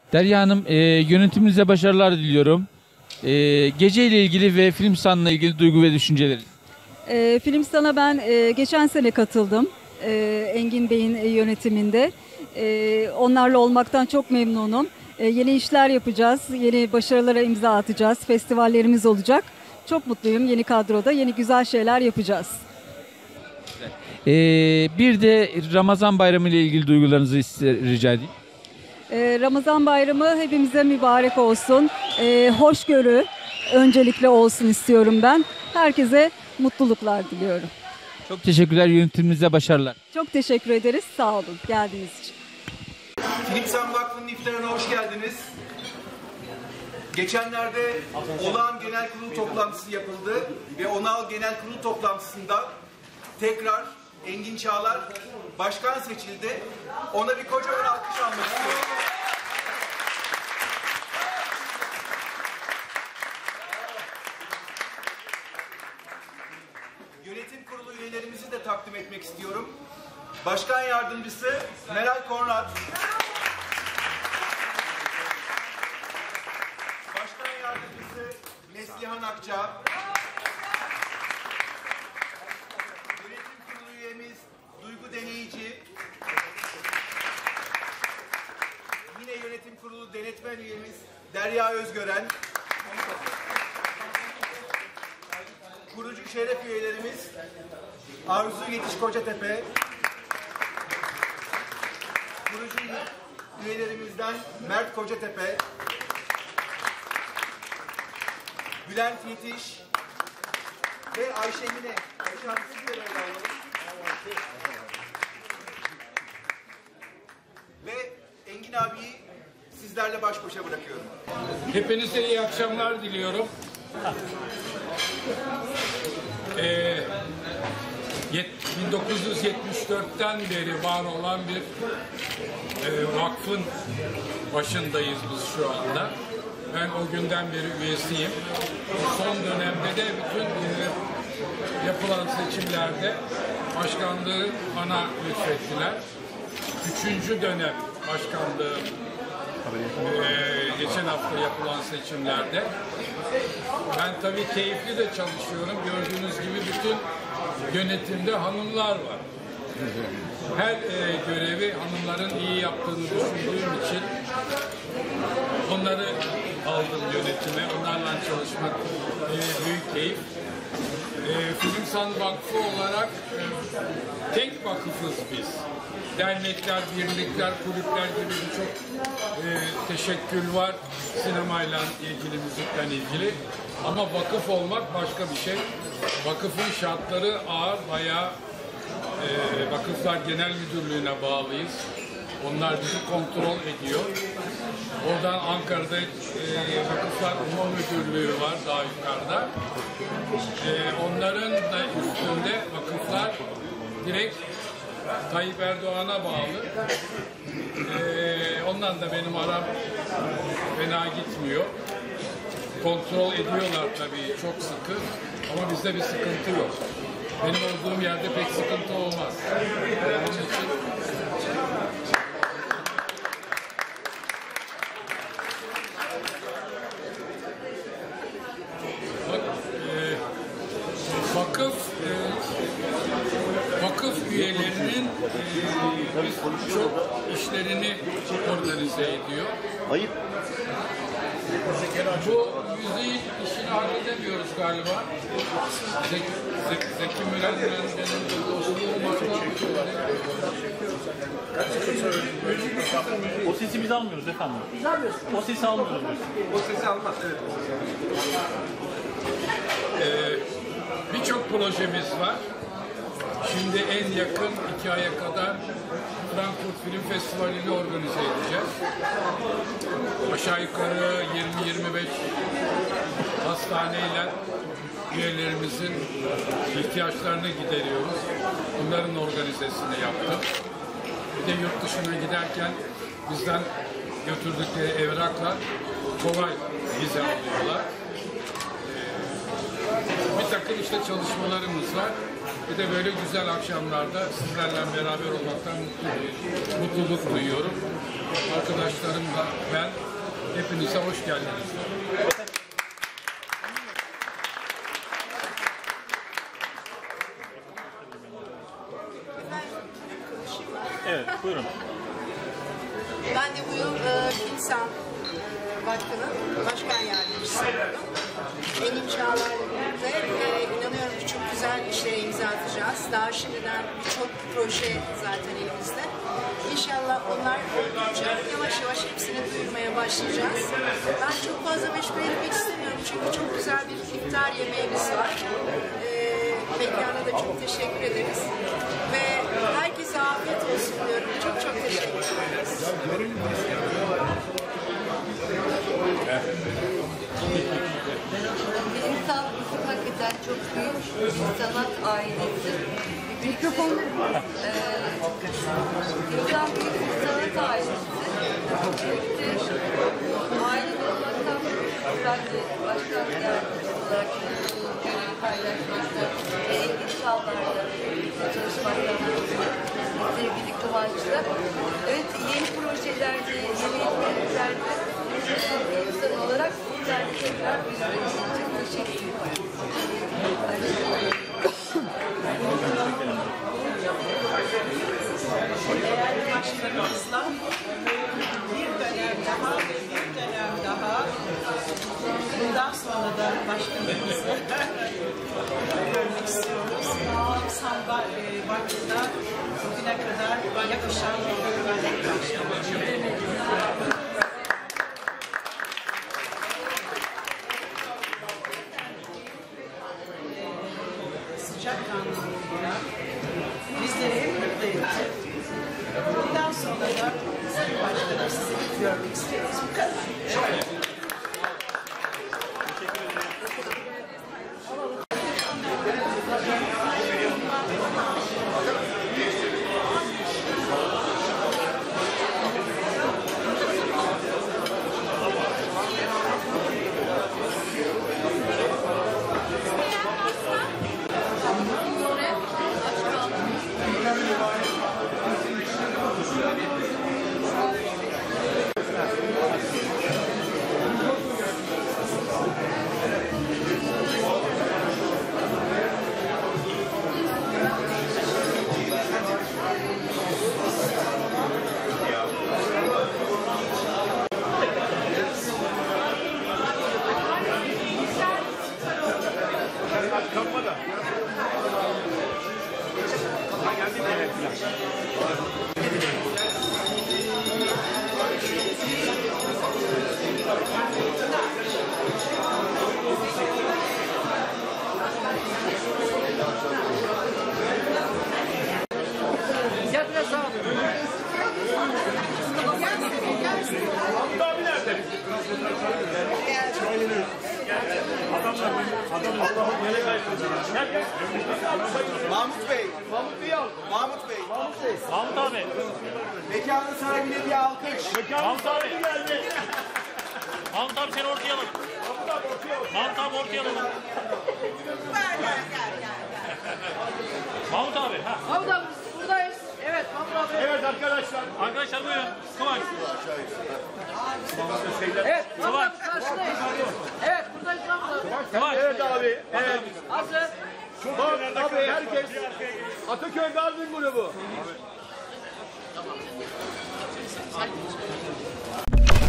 Derya Hanım, yönetiminize başarılar diliyorum. Geceyle ilgili ve film sanatla ilgili duygu ve düşünceleri. Film sana ben geçen sene katıldım. Engin Bey'in yönetiminde. Onlarla olmaktan çok memnunum. Yeni işler yapacağız, yeni başarılara imza atacağız, festivallerimiz olacak. Çok mutluyum, yeni kadroda yeni güzel şeyler yapacağız. Bir de Ramazan Bayramı ile ilgili duygularınızı rica edeyim. Ramazan Bayramı hepimize mübarek olsun. Hoşgörü öncelikle olsun istiyorum ben. Herkese mutluluklar diliyorum. Çok teşekkürler, yönetiminize başarılar. Çok teşekkür ederiz, sağ olun geldiğiniz için. Filmsan Vakfı'nın iftarına hoş geldiniz. Geçenlerde olağan genel kurulu toplantısı yapıldı ve olağan genel kurulu toplantısında tekrar Engin Çağlar başkan seçildi. Ona bir kocaman alkış almak istiyorum. Yönetim kurulu üyelerimizi de takdim etmek istiyorum. Başkan yardımcısı Meral Kornat. Başkan yardımcısı Neslihan Akça. Yönetim kurulu üyemiz Duygu Deneyici. Yine yönetim kurulu denetmen üyemiz Derya Özgören. Kurucu şeref üyelerimiz Arzu Yetiş Kocatepe. Kurucu üyelerimizden Mert Kocatepe, Bülent Yetiş ve Ayşe Mine. Ve Engin abiyi sizlerle baş başa bırakıyorum. Hepinize iyi akşamlar diliyorum. 1974'ten beri var olan bir vakfın başındayız biz şu anda. Ben o günden beri üyesiyim. Son dönemde de bütün yapılan seçimlerde başkanlığı bana lütfettiler. 3. dönem başkanlığı geçen hafta yapılan seçimlerde. Ben tabii keyifli de çalışıyorum. Gördüğünüz gibi bütün yönetimde hanımlar var. Her görevi hanımların iyi yaptığını düşündüğüm için onları aldım yönetime. Onlarla çalışmak büyük keyif. Filmsan Vakfı olarak tek vakıfız biz. Dernekler, birlikler, kulüpler gibi birçok teşekkül var sinemayla ilgili, müzikten ilgili. Ama vakıf olmak başka bir şey. Vakıfın şartları ağır, bayağı Vakıflar Genel Müdürlüğü'ne bağlıyız. Onlar bizi kontrol ediyor. Oradan Ankara'da Vakıflar Umum Müdürlüğü var daha yukarıda. Onların da üstünde vakıflar direkt Tayyip Erdoğan'a bağlı. Ondan da benim aram fena gitmiyor. Kontrol ediyorlar tabii çok sıkı ama bizde bir sıkıntı yok. Benim olduğum yerde pek sıkıntı olmaz. Onun için vakıf üyelerinin çok işlerini organize ediyor. Ayıp. Bu müziğin işini halledemiyoruz galiba. Zeki Müren'den benim dostluğum var. O sesi biz almıyoruz efendim. Biz almıyoruz. O sesi almıyoruz. O sesi almaz, evet. Birçok projemiz var. Şimdi en yakın 2 aya kadar Frankfurt Film Festivali'ni organize edeceğiz. Aşağı yukarı 20-25 hastaneyle üyelerimizin ihtiyaçlarını gideriyoruz. Bunların organizesini yaptık. Bir de yurt dışına giderken bizden götürdükleri evrakla kolay vize alıyorlar. Bir takım işte çalışmalarımız var. Bir de böyle güzel akşamlarda sizlerle beraber olmaktan mutluluk duyuyorum. arkadaşlarım da ben hepinize hoş geldiniz. Evet, buyurun. Ben de bu yıl Filmsan Vakfı'nın başkan yardımcısı oldum. Engin Çağlar'la birlikte inanıyorum ki çok güzel işlere imza atacağız. Daha şimdiden birçok proje zaten elimizde. İnşallah onlar oldukça yavaş yavaş hepsini duyurmaya başlayacağız. Ben çok fazla meşgul etmek istemiyorum çünkü çok güzel bir iftar yemeğimiz var. Mekana da çok teşekkür ederiz. Ve herkese afiyet olsun diyorum. Çok çok teşekkür ederiz. Bilimsel ufuk hakikaten çok büyük bir sanat ailesi. Mikrofon. Bilimsel büyük bir sanat ailesi. Aile olmaktan ben de başkan yardımcısı olarak görevi paylaşmakta ve Engin Çağlar'la çalışmaktan sevgili Kıvanç'la. Evet, yeni projelerde, yeni etkinliklerde insan olarak sizlerle tekrar birlikte çok teşekkür ederim. Değerli başkanımızla bir dönem daha bundan sonra da başkanımızı görmek istiyoruz. Samba Vakfı'na bugüne kadar yakışan bir sıcakkanlılığıyla bizleri hep mutlu etti. Bundan sonra da Sayın Başkanım sizi görmek istiyoruz. Bu kadar. Mahmut Bey. Mahmut Bey. Mahmut abi. Mekanın sahibine bir alkış. Mahmut abi geldi. Mahmut abi seni ortaya alalım. Mahmut abi ortaya alalım. Mahmut abi. Ha. Mahmut abi buradayız. Evet Mahmut abi. Evet arkadaşlar. Arkadaşlar buyurun. Kıvanç. Evet Kıvanç. karşıdayız. Evet buradayız Mahmut abi. Kıvanç. Evet abi. Evet. Hazır. Bak abi herkes Ataköy Garden grubu.